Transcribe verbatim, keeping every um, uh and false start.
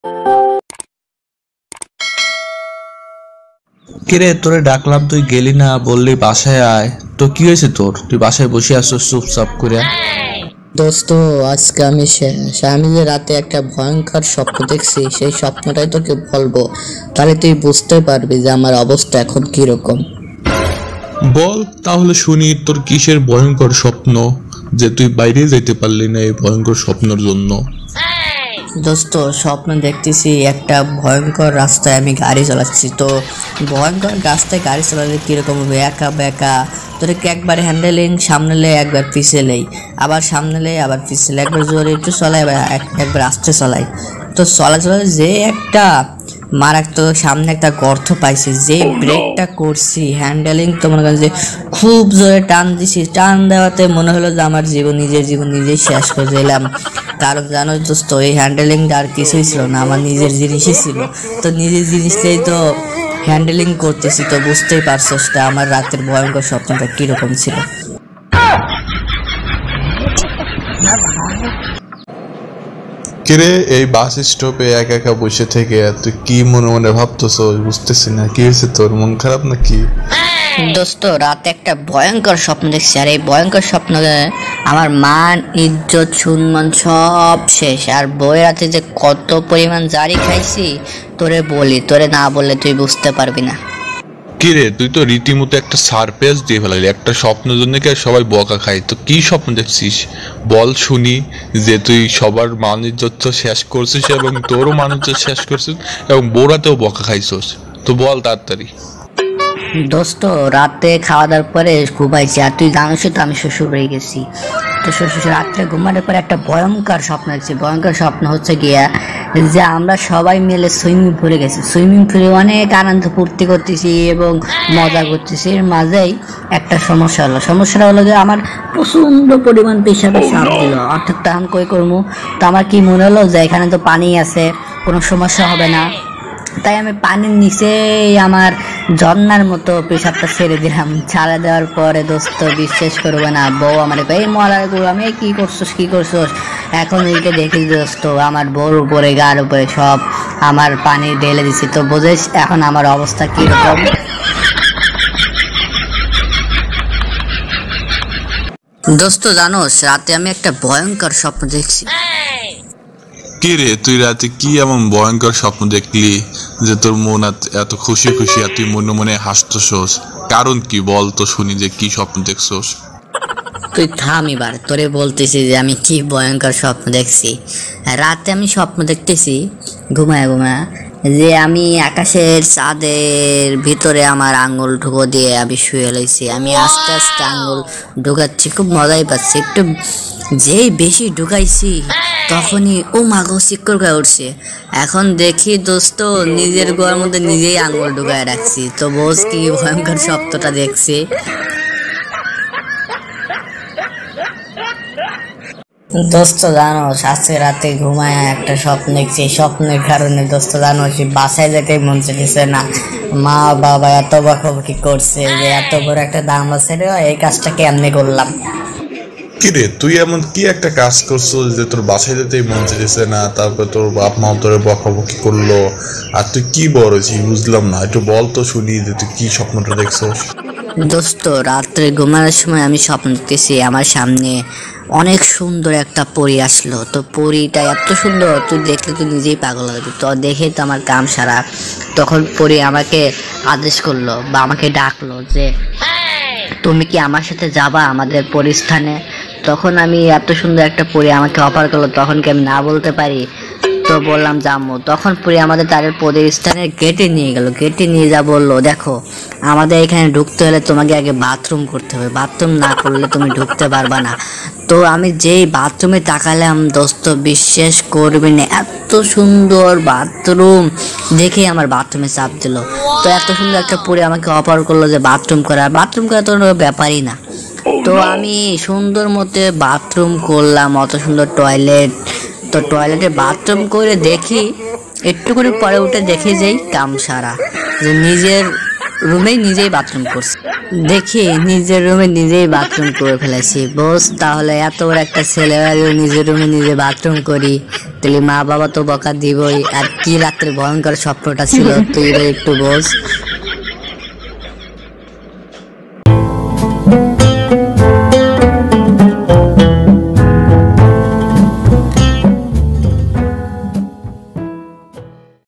কিরে তোরে ডাকলাম তুই গেলি না, বললি বাসায় আয়। তো কি হয়েছে তোর? তুই বাসায় বসে আসছো চুপচাপ করে। দোস্ত, আজকে আমি আমি যে রাতে একটা ভয়ঙ্কর স্বপ্ন দেখছি, সেই স্বপ্নটাই তোকে বলবো, তাহলে তুই বুঝতে পারবি যে আমার অবস্থা এখন কিরকম। বল তাহলে শুনি, তোর কিসের ভয়ঙ্কর স্বপ্ন যে তুই বাইরে যেতে পারলি না এই ভয়ঙ্কর স্বপ্নের জন্য? দোস্ত, স্বপ্ন দেখতেছি একটা ভয়ঙ্কর রাস্তায় আমি গাড়ি চালাচ্ছি। তো ভয়ঙ্কর রাস্তায় গাড়ি চালালে কীরকম হবে, একা বেকা, তোর একবারে হ্যান্ডেলিং সামনেলে একবার পিছেলেই, আবার সামনেলে আবার পিছলে, একবার জোরে একটু চলাই আবার একবার আস্তে চলাই। তো চলা চলে যে একটা মারাত্মক সামনে একটা গর্ত পাইছি, যে ব্রেকটা করছি হ্যান্ডেলিং তো মনে করেন যে খুব জোরে টান দিছি, টান দেওয়াতে মনে হলো যে আমার জীবন নিজের জীবন নিজেই শেষ করে দিলাম। কারণ জানো দোস্ত, এই হ্যান্ডেলিংটা আর কিছুই ছিল না, আমার নিজের জিনিসই ছিল। তো নিজের জিনিসটাই তো হ্যান্ডেলিং করতেছি, তো বুঝতেই পারছো সেটা আমার রাতের ভয়ঙ্কর স্বপ্নটা কিরকম ছিল। কিরে এই বাস স্টপে একা একা বসে থেকে তুই কি মনে মনে ভাবতেছ? বুঝতেছি না কি হয়েছে তোর, মন খারাপ নাকি? দোস্ত, রাতে একটা ভয়ঙ্কর স্বপ্ন দেখছি, আর এই ভয়ঙ্কর স্বপ্ন আমার মান ইজ্জত সম্মান সব শেষ। আর বইয়ের রাতে যে কত পরিমাণ জারি খাইছি তোরে বলি, তোরে না বললে তুই বুঝতে পারবি না। কিরে তুই তো রীতিমতো একটা সারপ্রাইজ দিয়ে ফেলালি, একটা স্বপ্নের জন্য কি সবাই বকা খায়? তো কি স্বপ্ন দেখছিস বল শুনি, যে তুই সবার মান ইজ্জত শেষ করছিস এবং তোরও মান ইজ্জত শেষ করছিস এবং বোরাতেও বকা খাইছিস, তো বল তাড়াতাড়ি। দোস্ত, রাতে খাওয়া দাওয়ার পরে ঘুমাইছি, আর তুই জানিস তো আমি শ্বশুর হয়ে গেছি। তো শ্বশুর রাত্রে ঘুমানোর পরে একটা ভয়ঙ্কর স্বপ্ন দেখছি। ভয়ঙ্কর স্বপ্ন হচ্ছে গিয়া যে আমরা সবাই মিলে সুইমিং পুলে গেছি, সুইমিং পুলে অনেক আনন্দ ফুর্তি করতেছি এবং মজা করতেছি। এর মাঝেই একটা সমস্যা হলো, সমস্যাটা হলো যে আমার প্রচন্ড পরিমাণ পেশাবের চাপ দিল, অর্থাৎ তখন কই করবো। তো আমার কি মনে হলো যে এখানে তো পানি আছে, কোনো সমস্যা হবে না, তাই আমি পানির নিচেই আমার ঝর্ণার মতো পেশাবটা ছেড়ে দিলাম। ছাড়া দেওয়ার পরে দোস্ত বিশ্বাস করবে না, বউ আমার এই মরার গরু আমি কি করছোস কি করছোস এখন এইটা দেখি দোস্ত, আমার বউর উপরে গার উপরে সব আমার পানি ঢেলে দিছি। তো বোঝেস এখন আমার অবস্থা কিরকম। দোস্ত জানোস, রাতে আমি একটা ভয়ঙ্কর স্বপ্ন দেখছি। কি রে তুই রাতে কি এমন ভয়ঙ্কর স্বপ্ন দেখলি যে তোর মন এত খুশি খুশি আর তুই মনে মনে হাসতেছস? কারণ কি বল তো শুনি, যে কি স্বপ্ন দেখছস? তুই থাম এবার, তোরে বলতেছি যে আমি কি ভয়ঙ্কর স্বপ্ন দেখছি। রাতে আমি স্বপ্ন দেখতেছি ঘুমায় ঘুমায় যে আমি আকাশের চাঁদের ভিতরে আমার আঙ্গুল ঢুকো দিয়ে আমি শুয়ে লাইছি। আমি আস্তে আস্তে আঙ্গুল ঢুকাচ্ছি, খুব মজাই পাচ্ছি। একটু যেই বেশি ঢুকাইছি তখনই ও মাগো চিক্কর গায়ে উঠছে। এখন দেখি দোস্ত নিজের গোয়ার মধ্যে নিজেই আঙ্গুল ঢুকায় রাখছি। তো বোঝ কি ভয়ঙ্কর স্বপ্নটা দেখছি। দোস্ত জানো, আজকে রাতে ঘুমায় একটা স্বপ্ন দেখছি। স্বপ্নের কারণে দোস্ত জানো বাসায় যেতে মন চাইছে না, মা বাবা এত বকাবকি করছে যে এত বড় একটা দাম আছে রে, এই কাজটা কেমনে করলাম। কিরে তুই এমন কি একটা কাজ করছো যে তোর বাসায় যেতেই মন চাইছে না, তারপর তোর বাপ মা তোর বকাবকি করলো, আর তুই কি বড়ছি বুঝলাম না, একটু বল তো শুনি যে তুই কি স্বপ্নটা দেখছস? দোস্ত, রাত্রে ঘুমানোর সময় আমি স্বপ্ন দেখতেছি আমার সামনে অনেক সুন্দর একটা পরী আসলো। তো পরীটা এত সুন্দর তুই দেখলে তুই নিজেই পাগল হবি। তো দেখে তো আমার কাম সারা। তখন পরী আমাকে আদেশ করলো বা আমাকে ডাকলো যে তুমি কি আমার সাথে যাবা আমাদের পরিস্থানে। তখন আমি এত সুন্দর একটা পরী আমাকে অফার করলো, তখন কি আমি না বলতে পারি? তো বললাম যাবো। তখন পরে আমাদের তাদের প্রতিষ্ঠানের গেটে নিয়ে গেল, গেটে নিয়ে যা বললো দেখো আমাদের এখানে ঢুকতে হলে তোমাকে আগে বাথরুম করতে হবে, বাথরুম না করলে তুমি ঢুকতে পারবা না। তো আমি যেই বাথরুমে তাকালাম দোস্ত বিশ্বাস করবি না, এত সুন্দর বাথরুম দেখে আমার বাথরুমে চাপ দিল। তো এত সুন্দর একটা পরে আমাকে অফার করলো যে বাথরুম করা, বাথরুম করা তো ব্যাপারই না। তো আমি সুন্দর মতো বাথরুম করলাম, অত সুন্দর টয়লেট। তো টয়লেটে বাথরুম করে দেখি একটুখানি পরে উঠে দেখে যাই কাম সারা, যে নিজের রুমেই নিজেই বাথরুম করছে। দেখি নিজের রুমে নিজেই বাথরুম করে ফেলেছি। বস তাহলে এত বড় একটা ছেলে নিজের রুমে নিজে বাথরুম করি, তাহলে মা বাবা তো বকা দিবই। আর কি রাত্রে ভয়ঙ্কর স্বপ্নটা ছিল তুই একটু বস।